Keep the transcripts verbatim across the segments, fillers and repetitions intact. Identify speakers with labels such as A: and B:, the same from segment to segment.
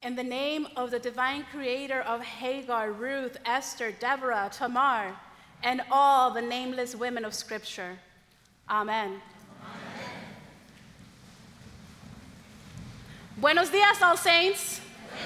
A: in the name of the divine creator of Hagar, Ruth, Esther, Deborah, Tamar, and all the nameless women of Scripture. Amen. Amen. Buenos dias, all saints.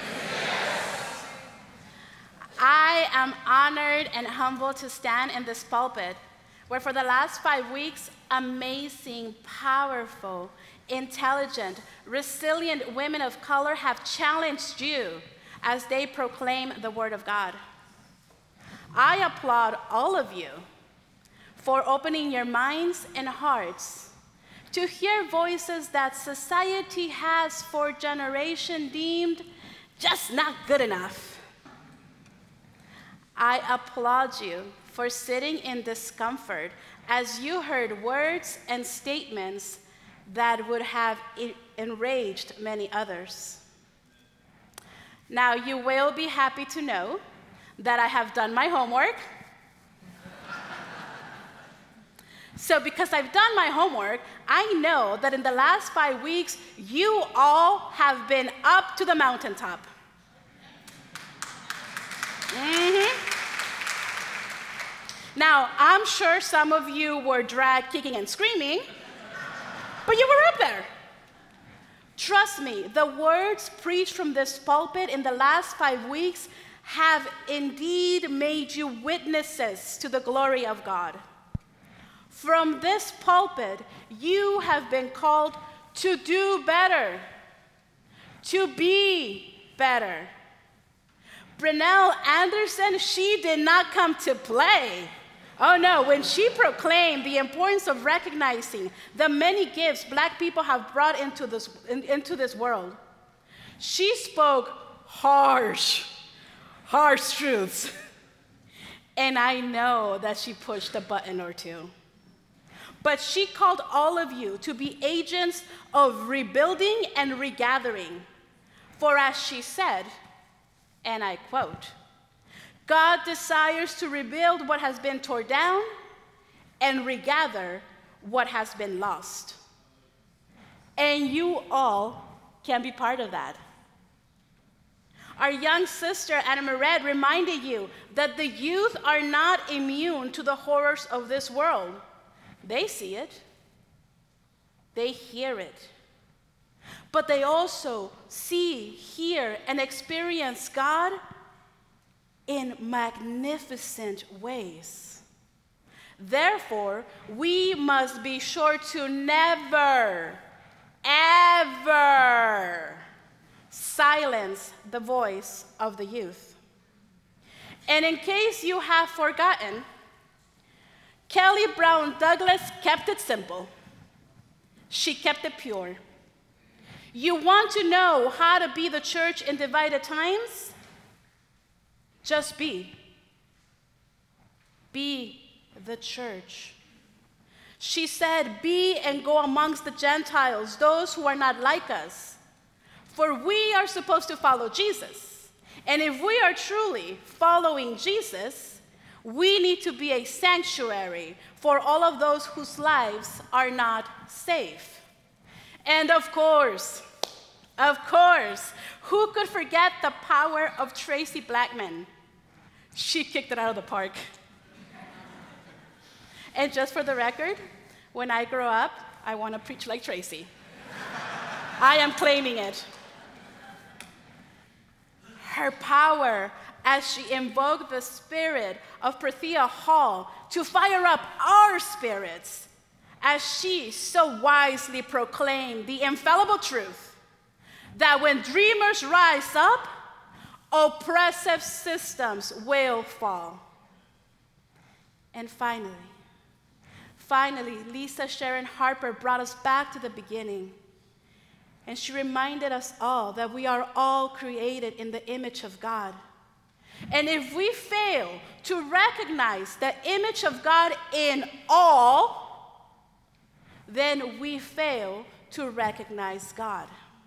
A: I am honored and humbled to stand in this pulpit where for the last five weeks, amazing, powerful, intelligent, resilient women of color have challenged you as they proclaim the Word of God. I applaud all of you for opening your minds and hearts to hear voices that society has for generations deemed just not good enough. I applaud you for sitting in discomfort as you heard words and statements that would have enraged many others. Now, you will be happy to know that I have done my homework. So because I've done my homework, I know that in the last five weeks, you all have been up to the mountaintop. Mm-hmm. Now, I'm sure some of you were dragged kicking and screaming, but you were up there. Trust me, the words preached from this pulpit in the last five weeks have indeed made you witnesses to the glory of God. From this pulpit, you have been called to do better, to be better. Brunelle Anderson, she did not come to play. Oh no, when she proclaimed the importance of recognizing the many gifts Black people have brought into this, in, into this world, she spoke harsh, harsh truths. And I know that she pushed a button or two. But she called all of you to be agents of rebuilding and regathering. For as she said, and I quote, God desires to rebuild what has been torn down and regather what has been lost. And you all can be part of that. Our young sister, Anna Mared, reminded you that the youth are not immune to the horrors of this world. They see it. They hear it. But they also see, hear, and experience God in magnificent ways. Therefore, we must be sure to never, ever silence the voice of the youth. And in case you have forgotten, Kelly Brown Douglas kept it simple. She kept it pure. You want to know how to be the church in divided times? Just be. Be the church. She said, be and go amongst the Gentiles, those who are not like us. For we are supposed to follow Jesus. And if we are truly following Jesus, we need to be a sanctuary for all of those whose lives are not safe. And of course, of course, who could forget the power of Tracy Blackman? She kicked it out of the park. And just for the record, when I grow up, I want to preach like Tracy. I am claiming it. Her power as she invoked the spirit of Prithia Hall to fire up our spirits, as she so wisely proclaimed the infallible truth that when dreamers rise up, oppressive systems will fall. And finally, finally, Lisa Sharon Harper brought us back to the beginning. And she reminded us all that we are all created in the image of God. And if we fail to recognize the image of God in all, then we fail to recognize God.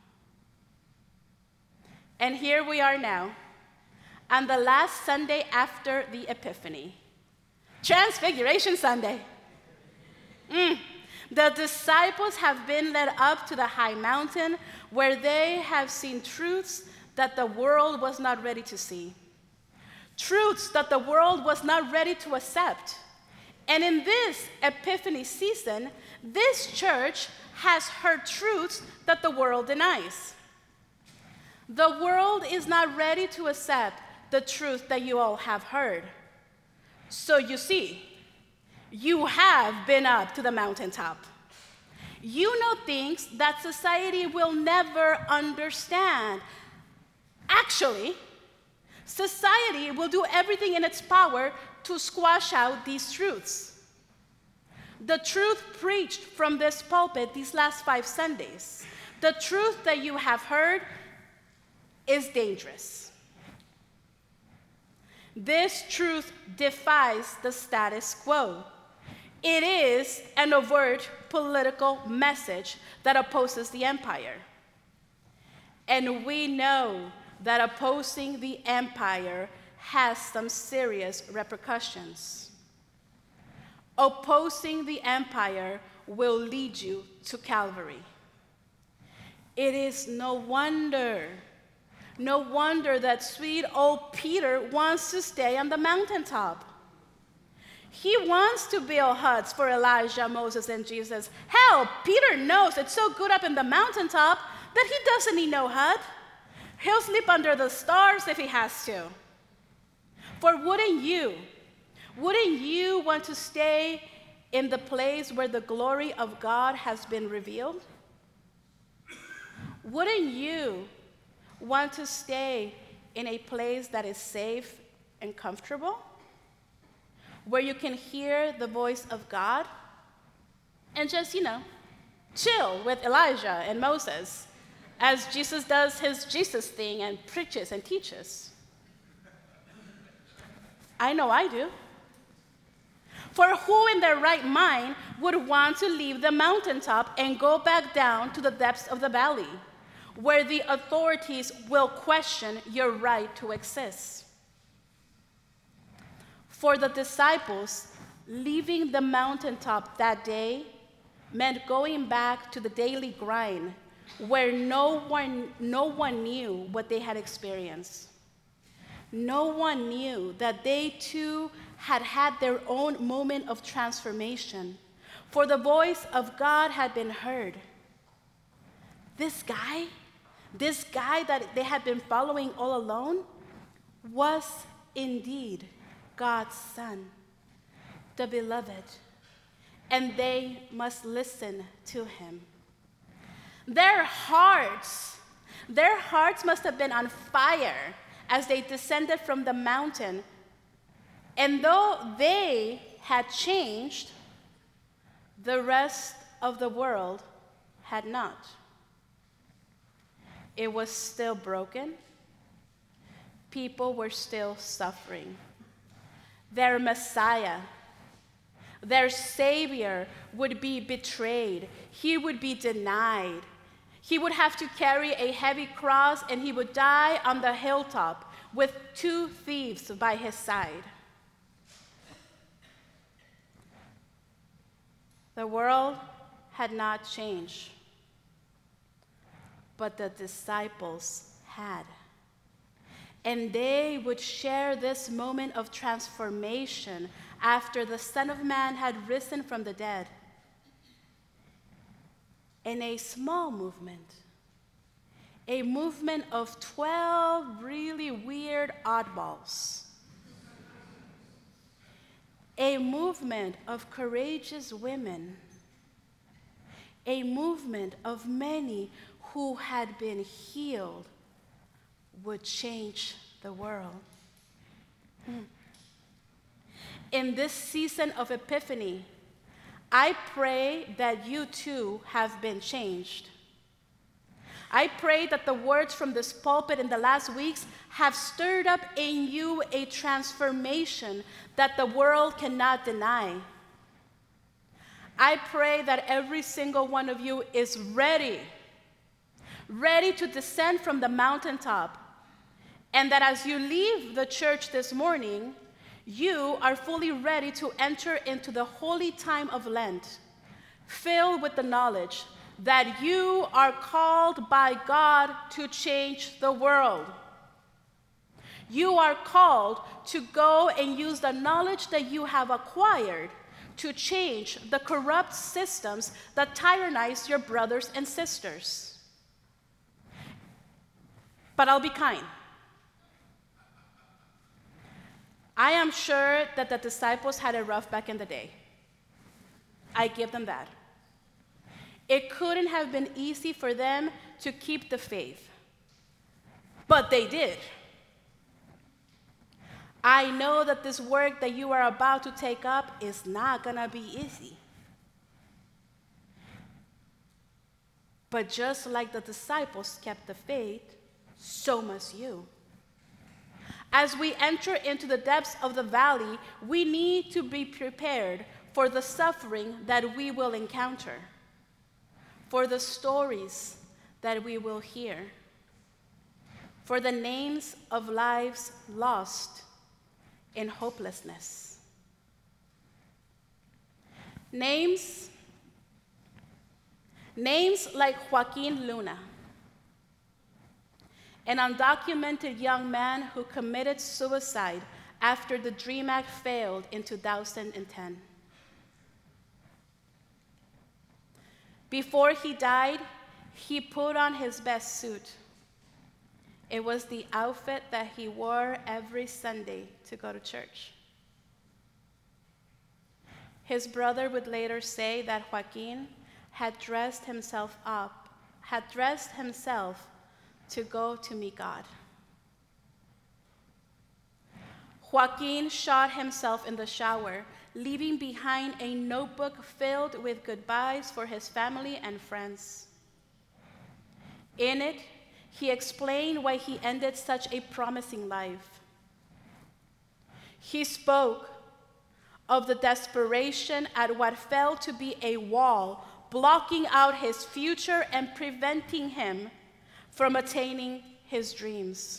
A: And here we are now, on the last Sunday after the Epiphany, Transfiguration Sunday. Mm. The disciples have been led up to the high mountain where they have seen truths that the world was not ready to see, truths that the world was not ready to accept. And in this Epiphany season, this church has heard truths that the world denies. The world is not ready to accept the truth that you all have heard. So you see, you have been up to the mountaintop. You know things that society will never understand. Actually, society will do everything in its power to squash out these truths. The truth preached from this pulpit these last five Sundays, the truth that you have heard, is dangerous. This truth defies the status quo. It is an overt political message that opposes the empire. And we know that opposing the empire has some serious repercussions. Opposing the empire will lead you to Calvary. It is no wonder, no wonder that sweet old Peter wants to stay on the mountaintop. He wants to build huts for Elijah, Moses, and Jesus. Hell, Peter knows it's so good up in the mountaintop that he doesn't need no hut. He'll sleep under the stars if he has to. For wouldn't you, wouldn't you want to stay in the place where the glory of God has been revealed? Wouldn't you want to stay in a place that is safe and comfortable, where you can hear the voice of God and just, you know, chill with Elijah and Moses as Jesus does his Jesus thing and preaches and teaches? I know I do. For who in their right mind would want to leave the mountaintop and go back down to the depths of the valley, where the authorities will question your right to exist? For the disciples, leaving the mountaintop that day meant going back to the daily grind, where no one, no one knew what they had experienced. No one knew that they too had had their own moment of transformation, for the voice of God had been heard. This guy, this guy that they had been following all alone, was indeed God's Son, the beloved, and they must listen to him. Their hearts, their hearts must have been on fire as they descended from the mountain. And though they had changed, the rest of the world had not. It was still broken. People were still suffering. Their Messiah, their Savior, would be betrayed. He would be denied. He would have to carry a heavy cross, and he would die on the hilltop with two thieves by his side. The world had not changed, but the disciples had. And they would share this moment of transformation after the Son of Man had risen from the dead in a small movement, a movement of twelve really weird oddballs, a movement of courageous women, a movement of many who had been healed would change the world. Hmm. In this season of Epiphany, I pray that you too have been changed. I pray that the words from this pulpit in the last weeks have stirred up in you a transformation that the world cannot deny. I pray that every single one of you is ready, ready to descend from the mountaintop, and that as you leave the church this morning, you are fully ready to enter into the holy time of Lent, filled with the knowledge that you are called by God to change the world. You are called to go and use the knowledge that you have acquired to change the corrupt systems that tyrannize your brothers and sisters. But I'll be kind. I am sure that the disciples had it rough back in the day. I give them that. It couldn't have been easy for them to keep the faith, but they did. I know that this work that you are about to take up is not going to be easy. But just like the disciples kept the faith, so must you. As we enter into the depths of the valley, we need to be prepared for the suffering that we will encounter, for the stories that we will hear, for the names of lives lost in hopelessness. Names, names like Joaquin Luna, an undocumented young man who committed suicide after the DREAM Act failed in two thousand ten. Before he died, he put on his best suit. It was the outfit that he wore every Sunday to go to church. His brother would later say that Joaquin had dressed himself up, had dressed himself to go to meet God. Joaquin shot himself in the shower, leaving behind a notebook filled with goodbyes for his family and friends. In it, he explained why he ended such a promising life. He spoke of the desperation at what felt to be a wall blocking out his future and preventing him from attaining his dreams.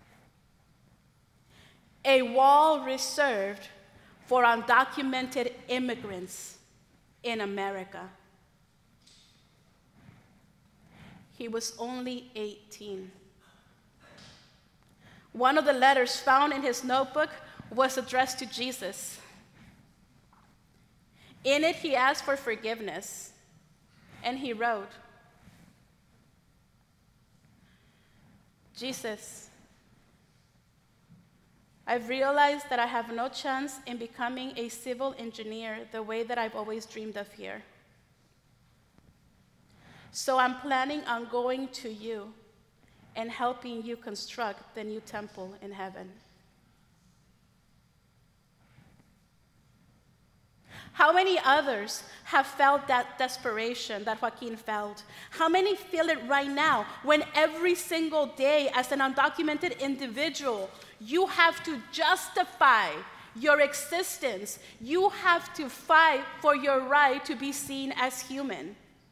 A: A wall reserved for undocumented immigrants in America. He was only eighteen. One of the letters found in his notebook was addressed to Jesus. In it, he asked for forgiveness, and he wrote, Jesus, I've realized that I have no chance in becoming a civil engineer the way that I've always dreamed of here. So I'm planning on going to you and helping you construct the new temple in heaven. How many others have felt that desperation that Joaquin felt? How many feel it right now when every single day as an undocumented individual, you have to justify your existence. You have to fight for your right to be seen as human.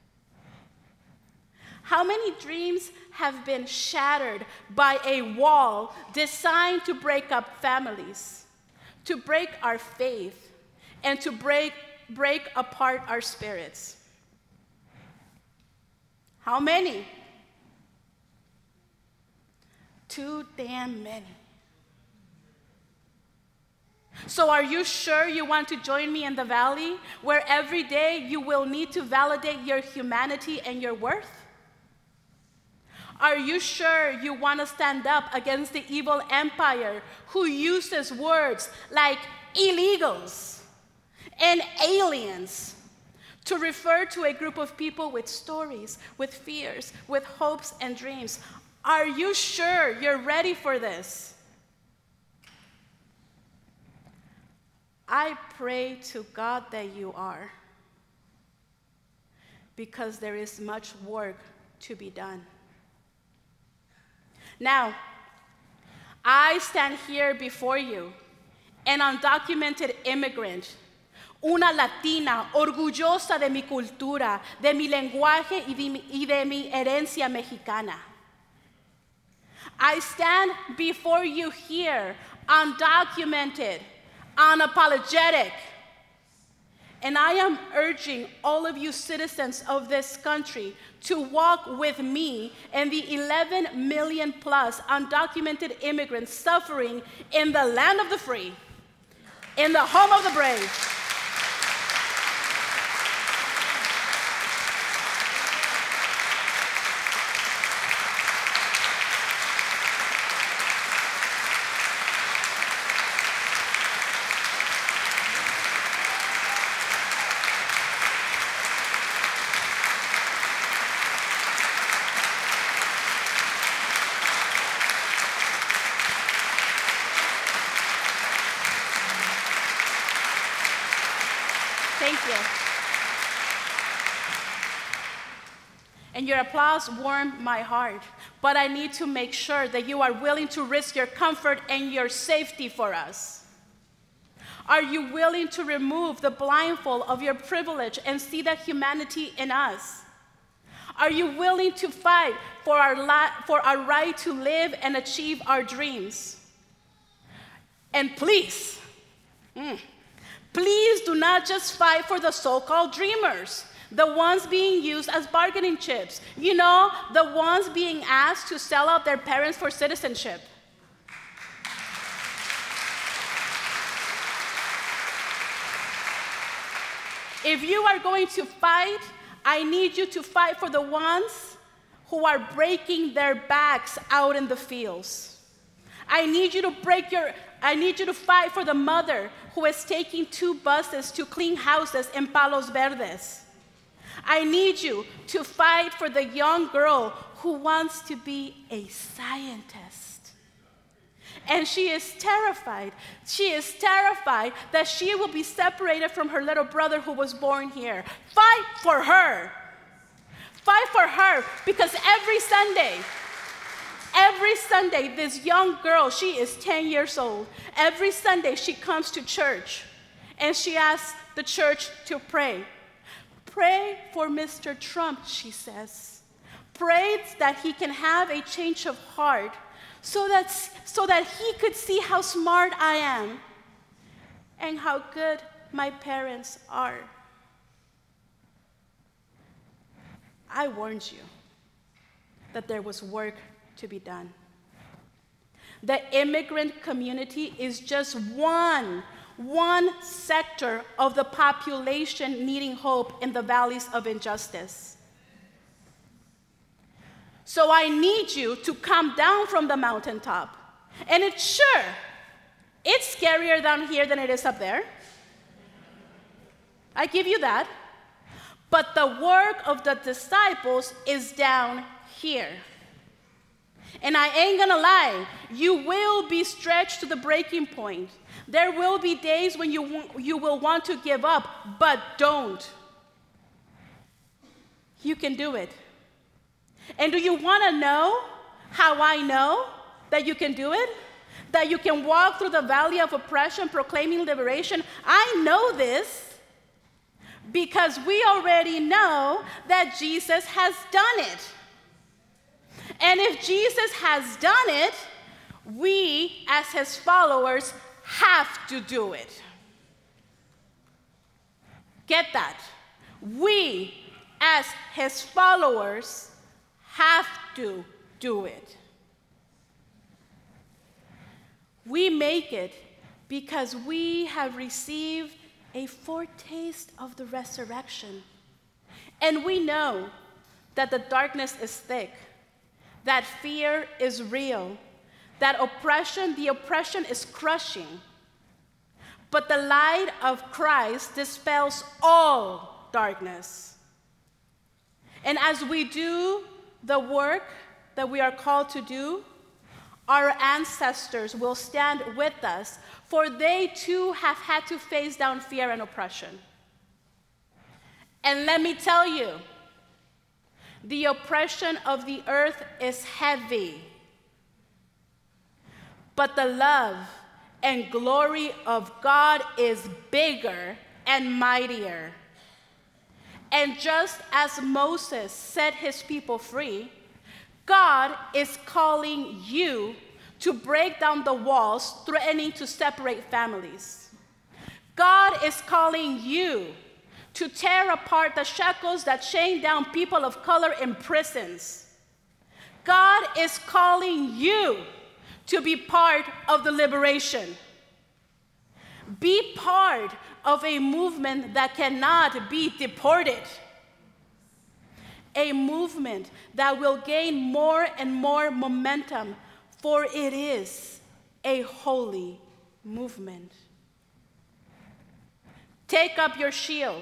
A: How many dreams have been shattered by a wall designed to break up families, to break our faith, and to break, break apart our spirits? How many? Too damn many. So are you sure you want to join me in the valley where every day you will need to validate your humanity and your worth? Are you sure you want to stand up against the evil empire who uses words like illegals and aliens to refer to a group of people with stories, with fears, with hopes and dreams? Are you sure you're ready for this? I pray to God that you are, because there is much work to be done. Now, I stand here before you, an undocumented immigrant, una latina orgullosa de mi cultura, de mi lenguaje y de mi, y de mi herencia mexicana. I stand before you here, undocumented, unapologetic, And I am urging all of you citizens of this country to walk with me and the eleven million plus undocumented immigrants suffering in the land of the free, in the home of the brave. Thank you. And your applause warmed my heart. But I need to make sure that you are willing to risk your comfort and your safety for us. Are you willing to remove the blindfold of your privilege and see the humanity in us? Are you willing to fight for our, for our right to live and achieve our dreams? And please, mm, please do not just fight for the so-called dreamers, the ones being used as bargaining chips. You know, the ones being asked to sell out their parents for citizenship. If you are going to fight, I need you to fight for the ones who are breaking their backs out in the fields. I need you to break your, I need you to fight for the mother who is taking two buses to clean houses in Palos Verdes. I need you to fight for the young girl who wants to be a scientist. And she is terrified. She is terrified that she will be separated from her little brother who was born here. Fight for her. Fight for her, because every Sunday, every Sunday, this young girl, she is ten years old. Every Sunday, she comes to church, and she asks the church to pray. Pray for Mister Trump, she says. Pray that he can have a change of heart so that, so that he could see how smart I am and how good my parents are. I warned you that there was work to be done. The immigrant community is just one, one sector of the population needing hope in the valleys of injustice. So I need you to come down from the mountaintop. And it's sure, it's scarier down here than it is up there. I give you that. But the work of the disciples is down here. And I ain't gonna lie, you will be stretched to the breaking point. There will be days when you, you will want to give up, but don't. You can do it. And do you wanna know how I know that you can do it? That you can walk through the valley of oppression proclaiming liberation? I know this because we already know that Jesus has done it. And if Jesus has done it, we as his followers have to do it. Get that? We as his followers have to do it. We make it because we have received a foretaste of the resurrection. And we know that the darkness is thick, that fear is real, that oppression, the oppression is crushing. But the light of Christ dispels all darkness. And as we do the work that we are called to do, our ancestors will stand with us, for they too have had to face down fear and oppression. And let me tell you, the oppression of the earth is heavy, but the love and glory of God is bigger and mightier. And just as Moses set his people free, God is calling you to break down the walls threatening to separate families. God is calling you to tear apart the shackles that chain down people of color in prisons. God is calling you to be part of the liberation. Be part of a movement that cannot be deported. A movement that will gain more and more momentum, for it is a holy movement. Take up your shield.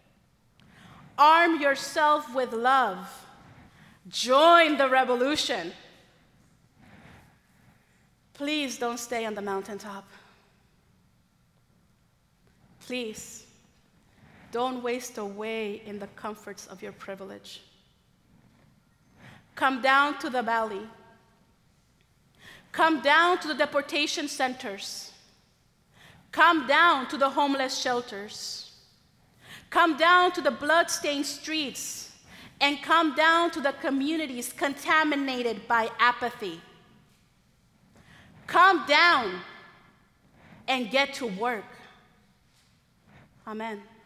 A: Arm yourself with love. Join the revolution. Please don't stay on the mountaintop. Please don't waste away in the comforts of your privilege. Come down to the valley. Come down to the deportation centers. Come down to the homeless shelters. Come down to the blood-stained streets, and come down to the communities contaminated by apathy. Come down and get to work. Amen.